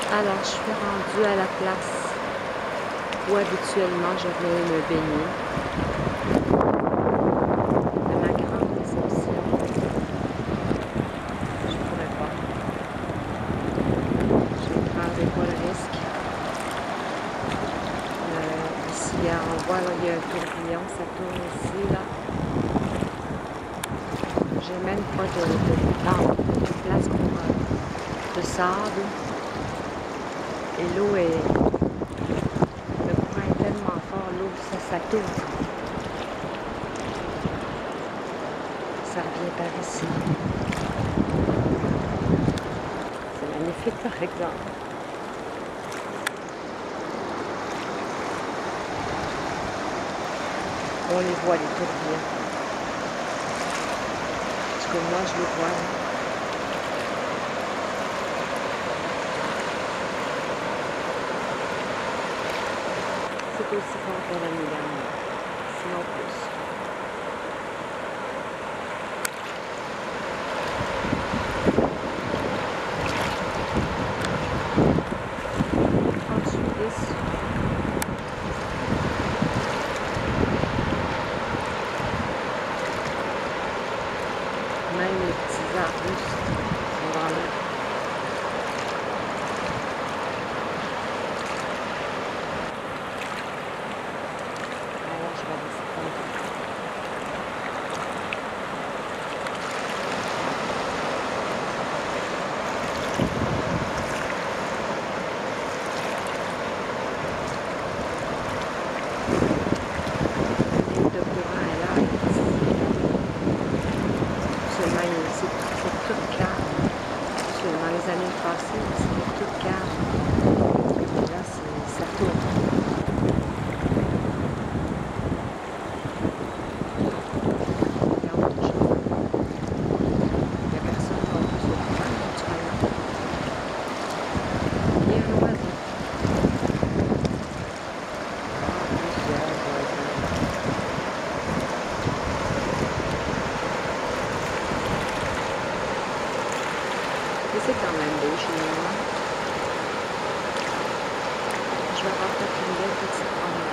Alors, je suis rendue à la place où habituellement je vais me baigner. À ma grande déception, je pourrais pas. Je ne prendrai pas le risque. Ici, on voit, là, il y a un tourbillon, ça tourne ici, là. J'ai même pas de place pour de sable. Et l'eau est... Le courant est tellement fort, l'eau, ça tourne. Ça revient par ici. C'est magnifique, par exemple. On les voit, les tourbillons. Parce que moi, je les vois. C'est aussi fort que la nuit, sinon plus. Même les petits arbustes sont dans l'eau. Alors je vais descendre. L'île de courant est là. Seulement, c'est tout calme. Dans les années passées, c'était tout calme. Et là, ça tourne. Regarde toujours. Il n'y a personne qui va plus au courant naturellement. Il y a un oiseau. Plusieurs oiseaux. Et c'est quand même beau chez moi. Je vais avoir peut-être une belle petite promenade.